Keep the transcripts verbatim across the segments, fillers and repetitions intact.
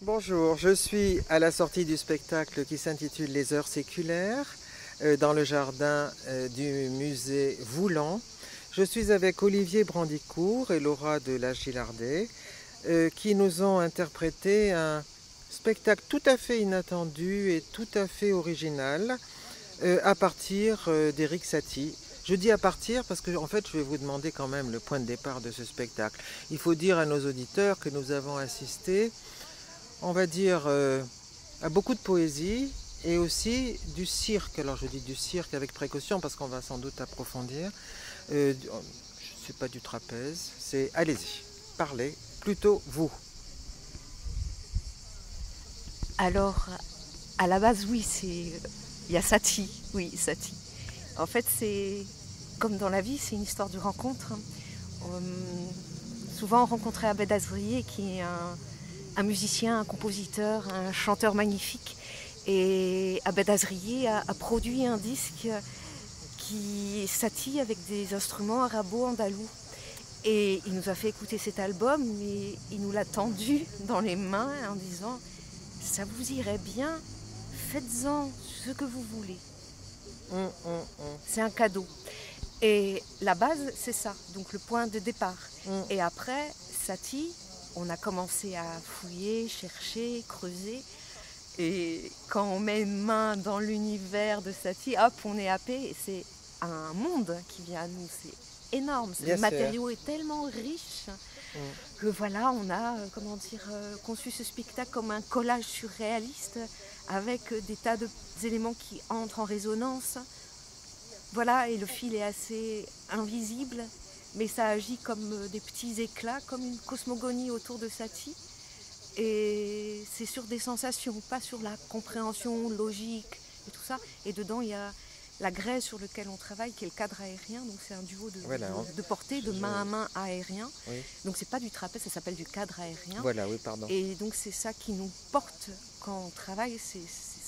Bonjour, je suis à la sortie du spectacle qui s'intitule Les Heures séculaires euh, dans le jardin euh, du musée Voulan. Je suis avec Olivier Brandicourt et Laura de la Gillardet euh, qui nous ont interprété un spectacle tout à fait inattendu et tout à fait original euh, à partir euh, d'Erik Satie. Je dis à partir parce que en fait je vais vous demander quand même le point de départ de ce spectacle. Il faut dire à nos auditeurs que nous avons assisté, on va dire, euh, à beaucoup de poésie et aussi du cirque. Alors je dis du cirque avec précaution parce qu'on va sans doute approfondir. Euh, je ne sais pas du trapèze, c'est allez-y, parlez, plutôt vous. Alors, à la base, oui, c'est il y a Satie, oui, Satie. En fait, c'est comme dans la vie, c'est une histoire de rencontre. Euh, souvent, on rencontrait Abed Azrié, qui est un, un musicien, un compositeur, un chanteur magnifique. Et Abed Azrié a, a produit un disque qui est Satie avec des instruments arabo-andalous. Et il nous a fait écouter cet album, et il nous l'a tendu dans les mains en disant « ça vous irait bien, faites-en ce que vous voulez ». Mmh, mmh, mmh. C'est un cadeau. Et la base, c'est ça, donc le point de départ. Mmh. Et après, Satie, on a commencé à fouiller, chercher, creuser. Et quand on met une main dans l'univers de Satie, hop, on est happé. Et c'est un monde qui vient à nous, c'est énorme. Le matériau est tellement riche mmh. que voilà, on a, comment dire, conçu ce spectacle comme un collage surréaliste avec des tas d'éléments qui entrent en résonance. Voilà, et le fil est assez invisible, mais ça agit comme des petits éclats, comme une cosmogonie autour de Satie. Et c'est sur des sensations, pas sur la compréhension logique et tout ça. Et dedans, il y a la grès sur lequel on travaille, qui est le cadre aérien. Donc c'est un duo de, voilà, de, de portée, de main à main aérien. Oui. Donc c'est pas du trapèze, ça s'appelle du cadre aérien. Voilà, oui, pardon. Et donc c'est ça qui nous porte quand on travaille, c'est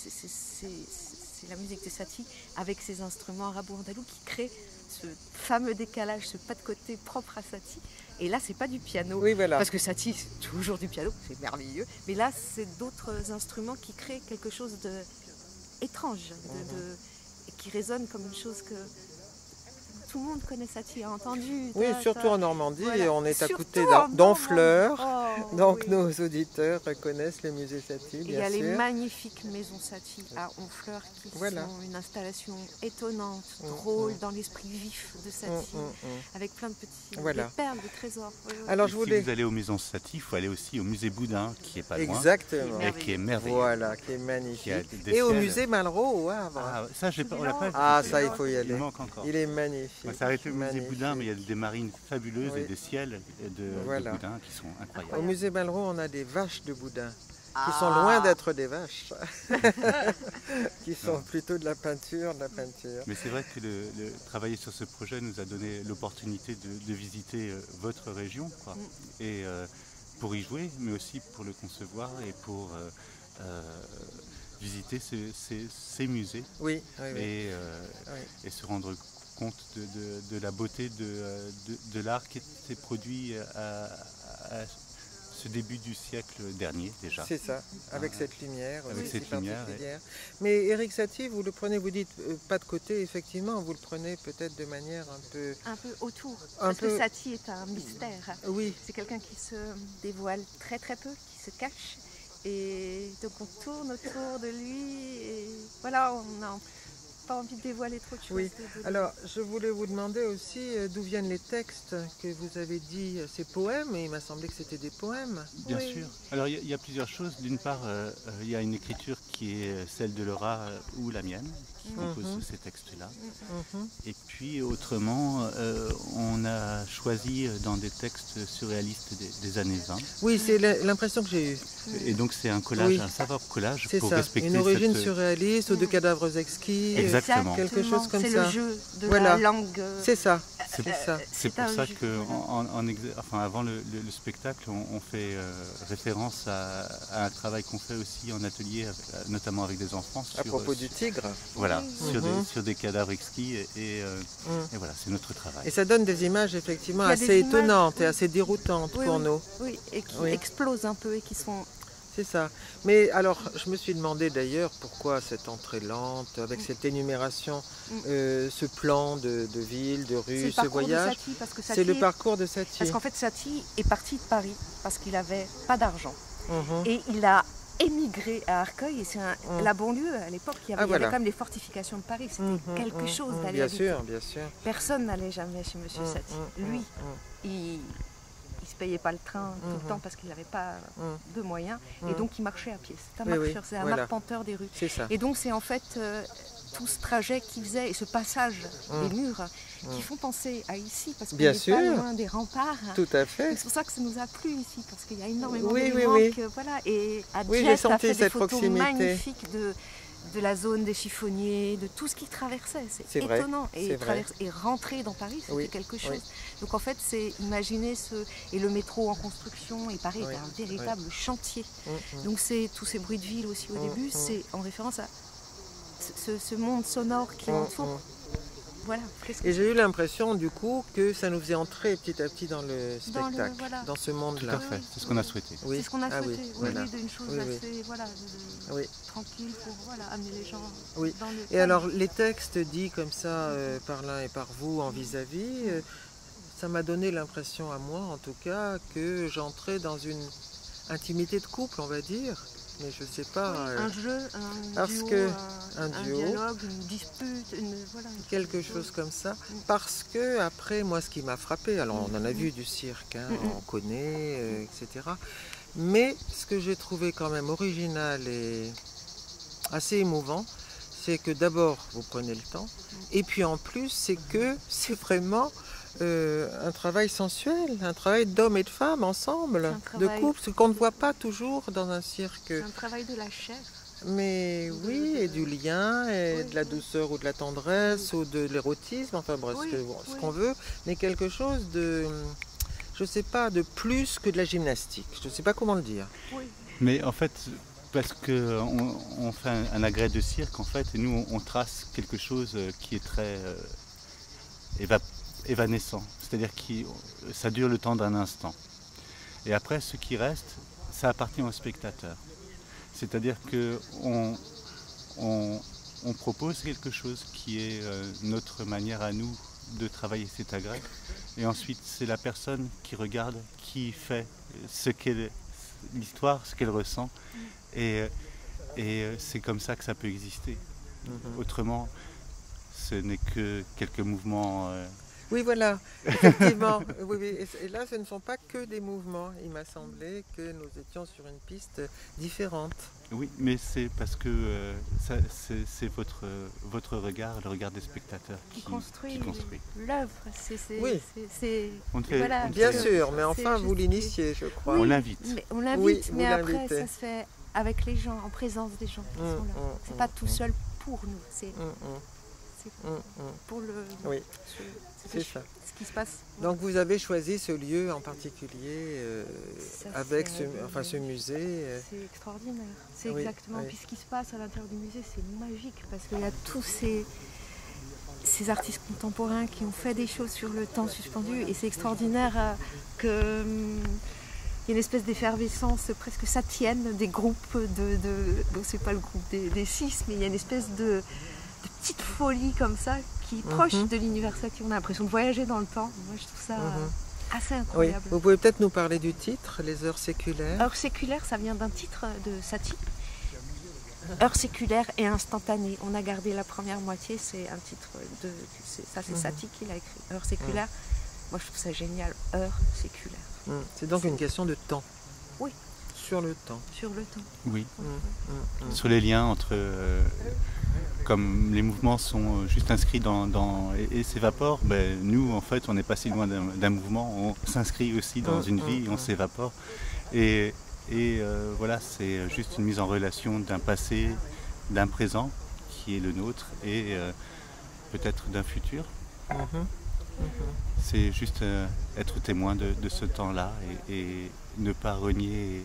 la musique de Satie avec ses instruments arabo-andalous qui créent ce fameux décalage, ce pas de côté propre à Satie. Et là, c'est pas du piano, oui, voilà. Parce que Satie, c'est toujours du piano, c'est merveilleux. Mais là, c'est d'autres instruments qui créent quelque chose d'étrange, de, de, de, qui résonne comme une chose que tout le monde connaît. Satie, a entendu. Oui, ta, surtout ta... en Normandie, voilà. et on est surtout à côté d'Honfleur, oh, donc oui. Nos auditeurs connaissent le musée Satie, bien sûr. Il y a sûr. Les magnifiques maisons Satie à Honfleur qui voilà. sont une installation étonnante, mmh, drôle, mmh. dans l'esprit vif de Satie, mmh, mmh. avec plein de petits voilà. de perles, de trésors. Oui, oui. Alors, je voulais... Si vous allez au musée Satie, il faut aller aussi au musée Boudin, qui est pas loin. Exactement. Et qui est merveilleux. Voilà, qui est magnifique. Qui et ciels. Au musée Malraux au Havre. Ah, ça, j'ai pas, on l'a pas vu. Ah, ça, il faut y aller. Il manque encore. Il est magnifique. On s'est arrêté au musée Boudin, mais il y a des marines fabuleuses oui. et des ciels de, voilà. de Boudin qui sont incroyables. Au musée Malraux, on a des vaches de Boudin, ah. qui sont loin d'être des vaches, qui sont non. plutôt de la peinture, de la peinture. Mais c'est vrai que le, le, travailler sur ce projet nous a donné l'opportunité de, de visiter euh, votre région, quoi. Mm. et euh, pour y jouer, mais aussi pour le concevoir et pour euh, euh, visiter ces, ces, ces musées oui, oui, oui. Et, euh, oui. et se rendre compte de, de, de la beauté de, de, de l'art qui était produit à, à ce début du siècle dernier déjà. C'est ça, avec ah, cette lumière. Avec oui, cette lumière. Et... Mais Erik Satie, vous le prenez, vous dites euh, pas de côté, effectivement, vous le prenez peut-être de manière un peu... Un peu autour, un parce peu... que Satie est un mystère. Oui. C'est quelqu'un qui se dévoile très très peu, qui se cache. Et donc on tourne autour de lui et voilà, on a pas envie de dévoiler trop de choses. Oui. Alors, je voulais vous demander aussi euh, d'où viennent les textes que vous avez dit, ces poèmes, et il m'a semblé que c'était des poèmes. Bien oui. sûr. Alors, il y, y a plusieurs choses. D'une part, euh, il y a une écriture qui est celle de Laura euh, ou la mienne, qui mm-hmm. compose ces textes-là. Mm-hmm. Et puis, autrement, euh, on a choisi dans des textes surréalistes des, des années vingt. Oui, c'est l'impression que j'ai eue. Et donc, c'est un collage, oui. un savoir collage pour ça. respecter une origine cette... surréaliste, ou de cadavres exquis. Exactement. Quelque chose comme ça. C'est le jeu de voilà. la langue. C'est ça. C'est pour ça, pour ça que, en, en, en enfin, avant le, le, le spectacle, on, on fait euh, référence à, à un travail qu'on fait aussi en atelier, avec, notamment avec des enfants. À sur, propos du tigre. Voilà, oui. sur, mm-hmm. des, sur des cadavres exquis. Et, et, euh, mm. et voilà, c'est notre travail. Et ça donne des images effectivement assez étonnantes images, et oui. assez déroutantes oui, pour oui. nous. Oui, et qui oui. explosent un peu et qui sont c'est ça. Mais alors, je me suis demandé d'ailleurs pourquoi cette entrée lente, avec cette énumération, euh, ce plan de, de ville, de rue, ce voyage. C'est le parcours de Satie. Parce qu'en fait, Satie est parti de Paris parce qu'il n'avait pas d'argent. Mmh. Et il a émigré à Arcueil. Et c'est un, mmh. la banlieue, à l'époque, il y avait, ah, voilà. il y avait quand même les fortifications de Paris. C'était mmh, quelque mmh, chose mmh, d'aller habiter. Bien sûr, bien sûr. Personne n'allait jamais chez Monsieur mmh, Satie. Mmh, Lui, mmh. il... il ne payait pas le train tout mmh. le temps parce qu'il n'avait pas mmh. de moyens mmh. et donc il marchait à pied. C'est un oui, marcheur, oui, c'est un voilà. arpenteur des rues. C'est ça. Et donc c'est en fait euh, tout ce trajet qu'il faisait et ce passage mmh. des murs mmh. qui font penser à ici parce qu'on n'est pas loin des remparts. Tout à fait. C'est pour ça que ça nous a plu ici parce qu'il y a énormément oui, d'éléments oui, oui. que, voilà. Et Adjet oui, a fait cette des photos proximité. magnifiques de de la zone des chiffonniers, de tout ce qui traversait. C'est étonnant. Vrai, et, traverse, et rentrer dans Paris, c'était oui, quelque chose. Oui. Donc en fait, c'est imaginer ce... Et le métro en construction, et Paris oui, était un véritable oui. chantier. Mm-hmm. Donc c'est tous ces bruits de ville aussi au mm-hmm. début, c'est en référence à ce, ce monde sonore qui l'entoure. Mm-hmm. Voilà, et j'ai eu l'impression du coup que ça nous faisait entrer petit à petit dans le spectacle, dans, le, voilà. dans ce monde-là. Tout à fait, c'est ce qu'on a souhaité. Oui. C'est ce qu'on a ah, souhaité, oui, oui, voilà. oui, d'une chose oui, assez oui. Voilà, de, de, oui. tranquille pour voilà, amener les gens oui. dans le... Et alors les textes dits comme ça euh, par l'un et par vous en vis-à-vis, -vis, euh, ça m'a donné l'impression à moi en tout cas que j'entrais dans une intimité de couple, on va dire. Mais je sais pas. Oui, euh, un jeu, un parce duo, que, un, un, duo, un dialogue, une dispute, une, voilà, une quelque chose, chose comme ça. Mm. Parce que après, moi, ce qui m'a frappé, alors on en a mm. vu du cirque, hein, mm. on connaît, euh, et cetera. Mais ce que j'ai trouvé quand même original et assez émouvant, c'est que d'abord vous prenez le temps, et puis en plus, c'est que c'est vraiment Euh, un travail sensuel, un travail d'hommes et de femmes ensemble, travail... de couple, ce qu'on ne voit pas toujours dans un cirque. C'est un travail de la chair. Mais oui, et du lien, et oui, de la douceur oui. ou de la tendresse, oui. ou de l'érotisme, enfin bref, oui, ce qu'on oui. qu'on veut, mais quelque chose de, je ne sais pas, de plus que de la gymnastique. Je ne sais pas comment le dire. Oui. Mais en fait, parce qu'on on fait un, un agrès de cirque, en fait, et nous, on, on trace quelque chose qui est très euh, évap- évanescent, c'est-à-dire que ça dure le temps d'un instant. Et après, ce qui reste, ça appartient au spectateur. C'est-à-dire qu'on on, on propose quelque chose qui est euh, notre manière à nous de travailler cet agrès. Et ensuite, c'est la personne qui regarde, qui fait ce qu'elle, l'histoire, ce qu'elle ressent. Et, et c'est comme ça que ça peut exister. Mm-hmm. Autrement, ce n'est que quelques mouvements... Euh, Oui, voilà, effectivement. oui, oui. Et là, ce ne sont pas que des mouvements. Il m'a semblé que nous étions sur une piste différente. Oui, mais c'est parce que euh, c'est votre, euh, votre regard, le regard des spectateurs qui, qui construit, qui construit. l'œuvre. Oui, voilà, bien sûr, mais enfin, vous l'initiez, je crois. Oui, on l'invite. On l'invite, oui, mais après, ça se fait avec les gens, en présence des gens qui mmh, sont là. Mmh, c'est mmh, pas tout seul pour nous. C'est Mmh, mmh. pour le... Oui, c'est ça. Ce qui se passe. Donc vous avez choisi ce lieu en particulier euh, avec ce, enfin, ce musée. Euh... C'est extraordinaire. C'est oui, exactement. Oui. Puis ce qui se passe à l'intérieur du musée, c'est magique parce qu'il y a tous ces, ces artistes contemporains qui ont fait des choses sur le temps suspendu et c'est extraordinaire euh, que... Hum, il y a une espèce d'effervescence presque satienne des groupes de... de bon, c'est pas le groupe des, des six, mais il y a une espèce de... de petite folie comme ça qui est proche mm-hmm. de l'univers Satie. On a l'impression de voyager dans le temps. Moi, je trouve ça mm-hmm. assez incroyable. Oui. Vous pouvez peut-être nous parler du titre, Les Heures Séculaires. Heures séculaires, ça vient d'un titre de Satie. Heures séculaires et instantanées. On a gardé la première moitié, c'est un titre de... Ça, c'est mm-hmm. Satie qui l'a écrit. Heures séculaires. Mm-hmm. Moi, je trouve ça génial. Heures séculaires. Mm. C'est donc une question de temps. Oui. Sur le temps. Sur le temps. Oui. Mm, mm, mm. Sur les liens entre... Euh, comme les mouvements sont juste inscrits dans, dans, et, et s'évaporent, ben, nous, en fait, on n'est pas si loin d'un mouvement. On s'inscrit aussi dans mm, une vie mm, et on mm. s'évapore. Et, et euh, voilà, c'est juste une mise en relation d'un passé, d'un présent, qui est le nôtre, et euh, peut-être d'un futur. Mm-hmm. Mm-hmm. C'est juste euh, être témoin de, de ce temps-là et, et ne pas renier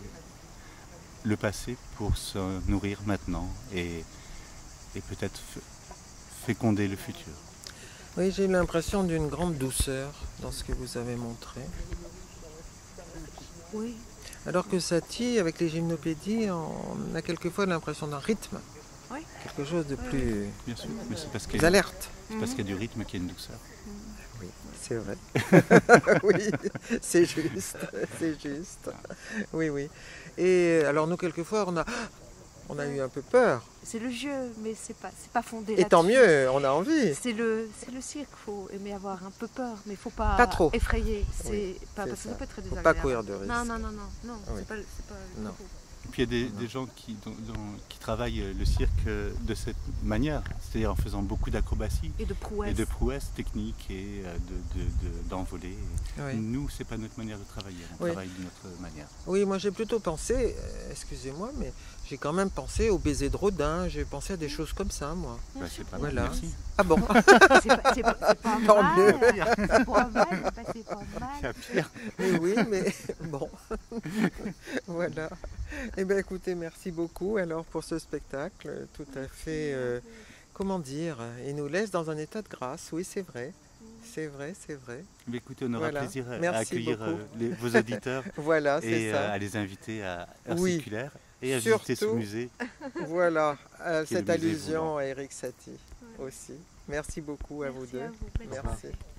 le passé pour se nourrir maintenant et, et peut-être féconder le futur. Oui, j'ai eu l'impression d'une grande douceur dans ce que vous avez montré. Oui. Alors que Satie, avec les gymnopédies, on a quelquefois l'impression d'un rythme. Oui. Quelque chose de plus, Bien sûr, mais c'est parce qu'il plus y, a- alerte. c'est parce qu'il y a du rythme qu'il y a une douceur. Oui, c'est vrai. Oui, c'est juste, c'est juste. Oui, oui. Et alors nous, quelquefois, on a, on a eu un peu peur. C'est le jeu, mais c'est pas, c'est pas fondé Et tant là-dessus. mieux, on a envie. C'est le, c'est le cirque, faut aimer avoir un peu peur, mais faut pas, Pas trop. effrayer. C'est Oui, pas c'est parce que ça ça. peut être très Faut désagréable. pas courir de risque. Non, non, non, non, non, Oui. c'est pas, le- c'est pas le Non. propos. Et puis il y a des, des gens qui, dont- dont- qui travaillent euh, le cirque euh, de cette manière, c'est-à-dire en faisant beaucoup d'acrobatie Et de prouesse. et de prouesses techniques et euh, de, de, de- d'envolées. Oui. Nous, c'est pas notre manière de travailler, on Oui. travaille d'une autre manière. Oui, moi j'ai plutôt pensé, euh, excusez-moi, mais j'ai quand même pensé au baiser de Rodin, j'ai pensé à des choses comme ça, moi. Bah, c'est pas Voilà. mal, merci. Ah bon? C'est pas, c'est pas, c'est pas Tant mal. mieux. C'est pas mal, bah, c'est pas C'est mal. à pire. Mais oui, mais bon. Voilà. Eh bien écoutez, merci beaucoup alors pour ce spectacle tout à fait, euh, comment dire, il nous laisse dans un état de grâce, oui c'est vrai. C'est vrai, c'est vrai. Mais écoutez, on aura Voilà. plaisir à Merci accueillir beaucoup. euh, les- vos auditeurs Voilà, c'est et euh, ça. à les inviter à Art Oui. Circulaire et à visiter ce Surtout. musée. Voilà, euh, Qui est le cette musée allusion Voulant. à Eric Satie aussi. Merci beaucoup à vous Merci deux. à vous. Belle Merci. soirée.